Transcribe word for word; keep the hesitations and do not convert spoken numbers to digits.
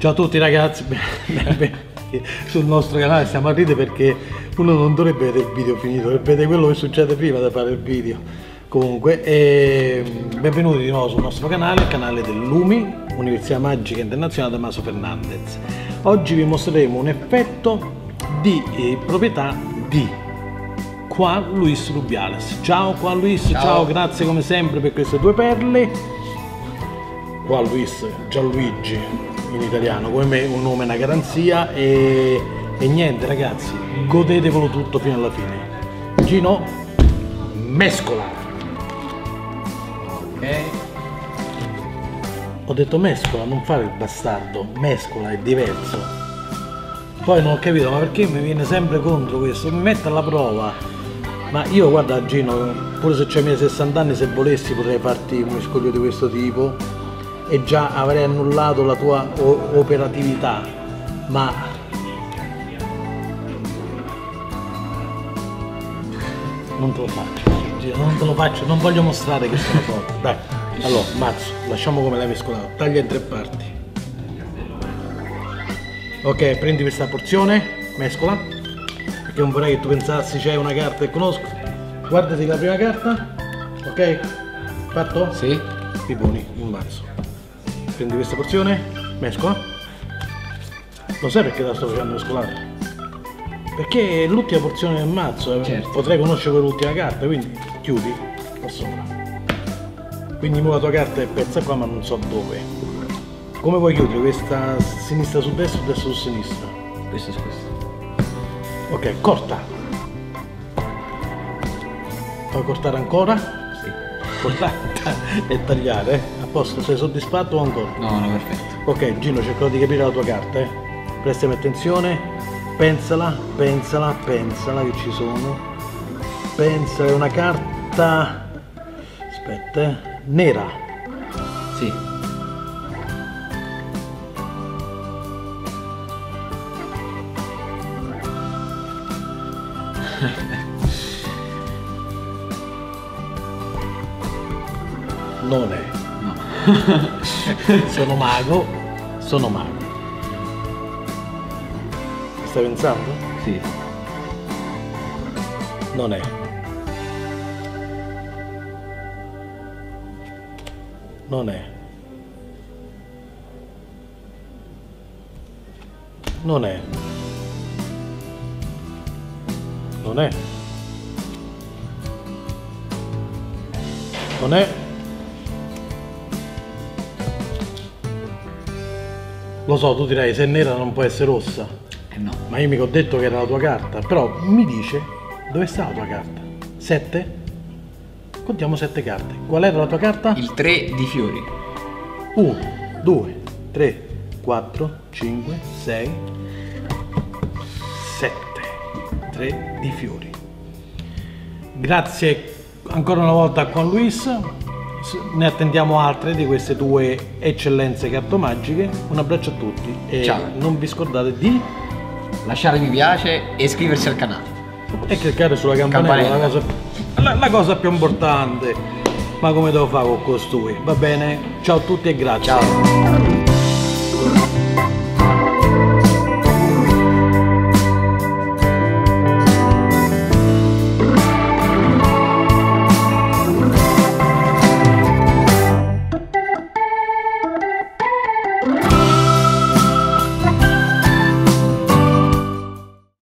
Ciao a tutti ragazzi, sul nostro canale stiamo a ridere perché uno non dovrebbe vedere il video finito, dovrebbe vedere quello che succede prima di fare il video. Comunque, eh, benvenuti di nuovo sul nostro canale, il canale dell'U M I, Università Magica Internazionale Damaso Fernandez. Oggi vi mostreremo un effetto di eh, proprietà di Juan Luis Rubiales. Ciao Juan Luis, ciao. ciao, grazie come sempre per queste due perle. Juan Luis, Gianluigi in italiano, come me un nome è una garanzia e, e niente ragazzi, godetevelo tutto fino alla fine. Gino, mescola. Ok. Ho detto mescola, non fare il bastardo, mescola è diverso. Poi non ho capito, ma perché mi viene sempre contro questo? Mi mette alla prova. Ma io guarda Gino, pure se c'hai i miei sessanta anni, se volessi potrei farti un miscuglio di questo tipo e già avrei annullato la tua operatività, ma non te lo faccio, non te lo faccio, non voglio mostrare che sono forte. Dai, allora mazzo, lasciamo come l'hai mescolato, taglia in tre parti. Ok, prendi questa porzione, mescola, perché non vorrei che tu pensassi c'è una carta che conosco. Guardati la prima carta, ok? Fatto? Sì. Piponi, un mazzo. Prendi questa porzione, mescola. Lo sai perché la sto facendo mescolare? Perché è l'ultima porzione del mazzo, certo. Potrei conoscere l'ultima carta, quindi chiudi qua sopra. Quindi ora la tua carta è persa qua ma non so dove. Come vuoi chiudere? Questa sinistra su destra o destra su sinistra? Questo su questo. Ok, corta. Puoi cortare ancora? Sì. Cortare e tagliare, eh? A posto, sei soddisfatto o ancora? No, no, perfetto. Ok, Gino, cercherò di capire la tua carta, eh? Prestami attenzione, pensala, pensala, pensala che ci sono. Pensa, è una carta, aspetta, eh? Nera. Sì. Non è. No. Sono mago, sono mago. Stai pensando? Sì. Non è. Non è. Non è. Non è. Non è. Lo so, tu dirai se è nera non può essere rossa. Eh no. Ma io mica ho detto che era la tua carta. Però mi dice dove sta la tua carta? Sette? Contiamo sette carte. Qual era la tua carta? Il tre di fiori. uno, due, tre, quattro, cinque, sei, sette. tre di fiori. Grazie ancora una volta a Juan Luis. Ne attendiamo altre di queste due eccellenze cartomagiche. Un abbraccio a tutti e ciao. Non vi scordate di lasciare mi piace e iscriversi al canale e cliccare sulla campanella, campanella. La, cosa, la, la cosa più importante. Ma come devo fare con costui? Va bene? Ciao a tutti e grazie. Ciao.